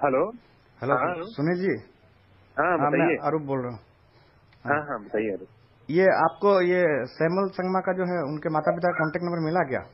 Hello. Hello हाँ सुनील जी। हाँ हाँ, मैं बताइए। अरूप बोल रहा हूँ। हाँ हाँ, हाँ बताइए अरे। ये आपको ये सैमुअल संगमा का जो है उनके माता पिता का कांटेक्ट नंबर मिला क्या?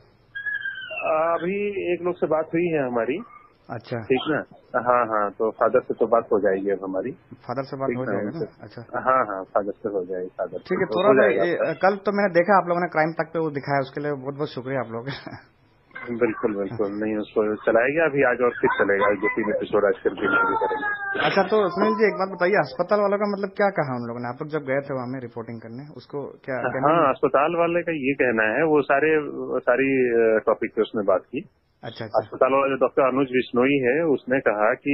अभी एक लोग से बात हुई है हमारी। अच्छा, ठीक ना। हाँ हाँ, तो फादर से तो बात हो जाएगी अब हमारी। फादर से बात ठीक हो ना जाएगा उनसे। ना? अच्छा हाँ हाँ, फादर से हो जाएगी, फादर ठीक से है। तो थोड़ा हो सा जाएगा आपका। कल तो मैंने देखा आप लोगों ने क्राइम तक पे वो दिखाया, उसके लिए बहुत बहुत शुक्रिया आप लोग का। बिल्कुल बिल्कुल, नहीं उसको चलाएगा अभी आज और फिर चलेगा, जो 3 एपिसोड आज फिर भी नहीं करेंगे। अच्छा, तो सुनील जी एक बात बताइए, अस्पताल वालों का मतलब क्या कहा उन लोगों ने? आप लोग जब गए थे वहाँ में रिपोर्टिंग करने, उसको क्या कहने हाँ, में? अस्पताल वाले का ये कहना है, वो सारी टॉपिक पे उसने बात की। अच्छा अच्छा अस्पताल वाला जो डॉक्टर अनुज बिश्नोई है, उसने कहा कि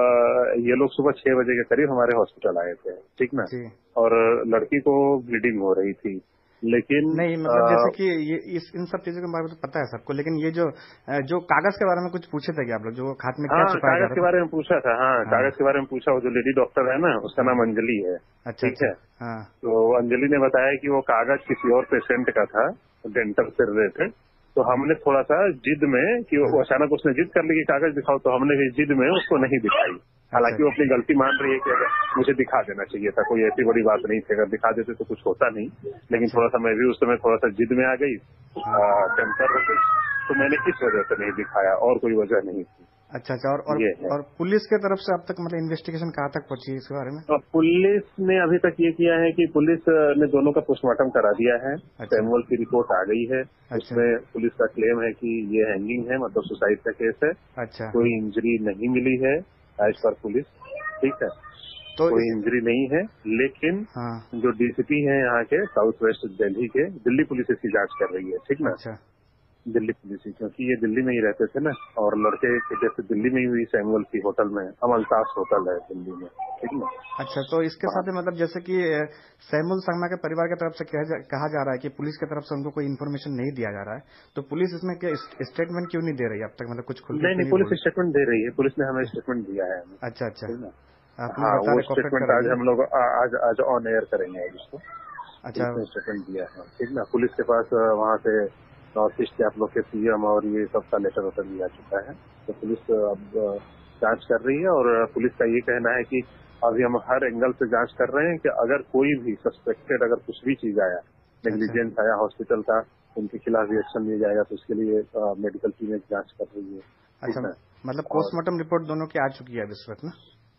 ये लोग सुबह 6 बजे के करीब हमारे हॉस्पिटल आए थे। ठीक ना। जी। और लड़की को ब्लीडिंग हो रही थी, लेकिन नहीं मतलब जैसे कि ये इन सब चीजों के बारे में तो पता है सबको, लेकिन ये जो कागज के बारे में कुछ पूछे थे कि आप लोग, जो खाते में क्या हाँ, छुपाया जा कागज के रहा था? बारे में पूछा था। हाँ, हाँ कागज के बारे में पूछा। वो जो लेडी डॉक्टर है ना, उसका हाँ। नाम अंजलि है। अच्छा ठीक अच्छा। है। हाँ तो अंजलि ने बताया कि वो कागज किसी और पेशेंट का था, डेंटल से रिलेटेड। तो हमने थोड़ा सा जिद में कि हाँ। वो अचानक उसने जिद कर ली कि कागज दिखाओ, तो हमने भी जिद में उसको नहीं दिखाई। अच्छा हालांकि वो अपनी गलती मान रही है कि अगर मुझे दिखा देना चाहिए था, कोई ऐसी बड़ी बात नहीं थी, अगर दिखा देते तो कुछ होता नहीं। लेकिन अच्छा। थोड़ा सा मैं भी उस समय थोड़ा सा जिद में आ गई, हाँ। टेम्पर हो गई, तो मैंने इस वजह से नहीं दिखाया, और कोई वजह नहीं थी। अच्छा अच्छा। और ये है। और पुलिस के तरफ से अब तक मतलब इन्वेस्टिगेशन कहाँ तक पहुंची है इसके बारे में? और पुलिस ने अभी तक ये किया है कि पुलिस ने दोनों का पोस्टमार्टम करा दिया है। अच्छा सैमुअल की रिपोर्ट आ गई है। अच्छा उसमें पुलिस का क्लेम है कि ये हैंगिंग है, मतलब सुसाइड का केस है। अच्छा। कोई इंजरी नहीं मिली है एज अच्छा। पर पुलिस। ठीक है, तो कोई इंजरी नहीं है। लेकिन हाँ। जो डीसीपी हैं यहाँ के साउथ वेस्ट दिल्ली के, दिल्ली पुलिस इसकी जांच कर रही है। ठीक ना। अच्छा दिल्ली पुलिस ही, क्योंकि ये दिल्ली में ही रहते थे ना, और लड़के की जैसे दिल्ली में ही हुई सैमुअल की होटल में, अमलतास होटल है दिल्ली में। ठीक ना। अच्छा। तो इसके वहाँ साथ ही मतलब जैसे कि सैमुअल संगमा के परिवार की तरफ से कहा जा रहा है कि पुलिस की तरफ से उनको कोई इन्फॉर्मेशन नहीं दिया जा रहा है, तो पुलिस इसमें क्या स्टेटमेंट क्यों नहीं दे रही है अब तक? मतलब कुछ खुल के नहीं क्यों नहीं, नहीं पुलिस बोल? स्टेटमेंट दे रही है। पुलिस ने हमें स्टेटमेंट दिया है हमें। अच्छा अच्छा। ठीक ना। आप हाँ, मुझे बता वो रहे, कॉपरेट स्टेटमेंट कर आज रही है हम ना? लोग आज ऑन एयर करेंगे आज उसको। अच्छा पुलिस ने स्टेटमेंट दिया है। ठीक ना। पुलिस के पास वहाँ से नॉर्थ ईस्ट के आप लोग के सीएम और ये सबका लेटर वेटर भी आ चुका है। तो पुलिस अब जांच कर रही है, और पुलिस का ये कहना है कि अभी हम हर एंगल से जांच कर रहे हैं कि अगर कोई भी सस्पेक्टेड, अगर कुछ भी चीज आया, अच्छा नेग्लिजेंस आया हॉस्पिटल का, उनके खिलाफ भी एक्शन लिया जाएगा। तो उसके लिए मेडिकल टीम एक जांच कर रही है। अच्छा। ठीक ना। मतलब और पोस्टमार्टम रिपोर्ट दोनों की आ चुकी है अब इस वक्त ना?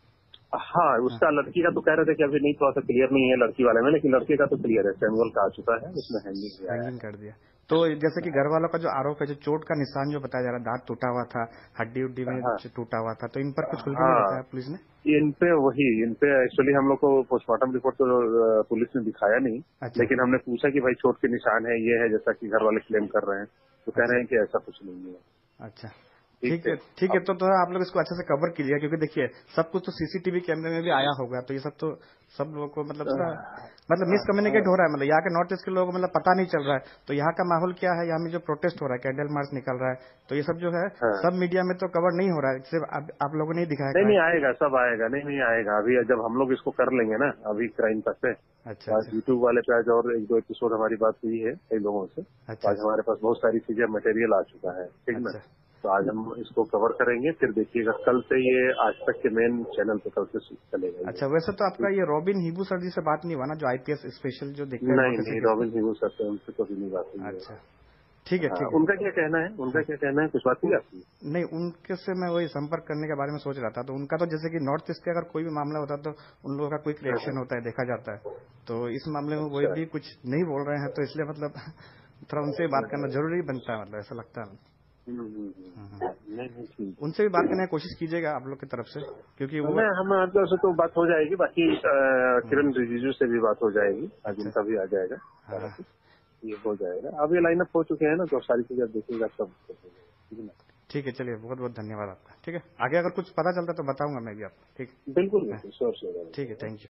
हाँ, हाँ। उसका लड़की का तो कह रहे थे कि अभी नहीं, थोड़ा सा क्लियर नहीं है लड़की वाले में, लेकिन लड़के का तो क्लियर है। सैमुअल का आ चुका है, उसमें हैंगिंग भी आया हैंगिंग कर दिया। तो जैसे कि घर वालों का जो आरोप है, जो चोट का निशान जो बताया जा रहा है, दांत टूटा हुआ था, हड्डी उड्डी में है। हाँ टूटा हुआ था, तो इन पर कुछ खुल के नहीं हाँ, बताया पुलिस ने? इन पे एक्चुअली हम लोग को पोस्टमार्टम रिपोर्ट तो पुलिस ने दिखाया नहीं। अच्छा लेकिन हमने पूछा कि भाई चोट के निशान है, ये है, जैसा कि घर वाले क्लेम कर रहे हैं, तो कह अच्छा रहे हैं कि ऐसा कुछ नहीं है। अच्छा। ठीक ठीक है। है ठीक है। अब तो आप लोग इसको अच्छे से कवर कीजिए, क्योंकि देखिए सब कुछ तो सीसीटीवी कैमरे में भी आया होगा, तो ये सब तो सब लोगों को मतलब पूरा मतलब मिसकम्युनिकेट हो रहा है। मतलब यहाँ के नॉर्थ ईस्ट के लोगों को मतलब पता नहीं चल रहा है। तो यहाँ का माहौल क्या है? यहाँ में जो प्रोटेस्ट हो रहा है, कैंडल मार्च निकल रहा है, तो ये सब जो है हाँ, सब मीडिया में तो कवर नहीं हो रहा है, सिर्फ आप लोगों ने ही दिखाया नहीं नहीं क्राइम। आएगा, सब आएगा। नहीं नहीं आएगा। अभी जब हम लोग इसको कर लेंगे ना, अभी क्राइम तक पे, अच्छा तो आज अच्छा यूट्यूब वाले पे आज और 1-2 एपिसोड हमारी बात हुई है कई लोगों से, तो अच्छा आज हमारे पास बहुत सारी चीजें, मटेरियल आ चुका है। ठीक ना। अच्छा तो आज हम इसको कवर करेंगे, फिर देखिएगा कल से ये आज तक के मेन चैनल पे कल से चलेगा ये। अच्छा। वैसे तो आपका ठीक। ये रॉबिन हिबू सर जी से बात नहीं हुआ ना, जो आईपीएस स्पेशल जो देखते हैं नहीं नॉर्थ ईस्ट नहीं, केस को? रॉबिन हिबू सर से उनसे कभी नहीं बात हुई है। अच्छा ठीक है हाँ, ठीक है। उनका क्या कहना है, उनका हाँ। क्या कहना है, कुछ बात हुई आपकी? नहीं, उनके से मैं वही संपर्क करने के बारे में सोच रहा था। तो उनका तो जैसे कि नॉर्थ ईस्ट के अगर कोई भी मामला होता है तो उन लोगों का क्विक हाँ, हाँ। रिएक्शन होता है, देखा जाता है। तो इस मामले में वही अच्छा। भी कुछ नहीं बोल रहे हैं, तो इसलिए मतलब थोड़ा उनसे भी बात करना जरूरी बनता है, मतलब ऐसा लगता है। हम्म। नहीं नहीं, ठीक है। उनसे भी बात करने की कोशिश कीजिएगा आप लोग की तरफ से, क्योंकि वो मैं हम मतलब से तो बात हो जाएगी, बाकी हम्म, किरण रिजिजू से भी बात हो जाएगी, आज अच्छा उनका भी आ जाएगा सारा हाँ कुछ। ये हो जाएगा। अब ये लाइनअप हो चुके हैं ना, तो सारी चीजें देखिएगा सब हो जाएगा। ठीक है ना। ठीक है। चलिए, बहुत बहुत धन्यवाद आपका। ठीक है, आगे अगर कुछ पता चलता है तो बताऊंगा मैं भी आपको। ठीक बिल्कुल है। बिल्कुल, श्योर श्योर। ठीक है, थैंक यू।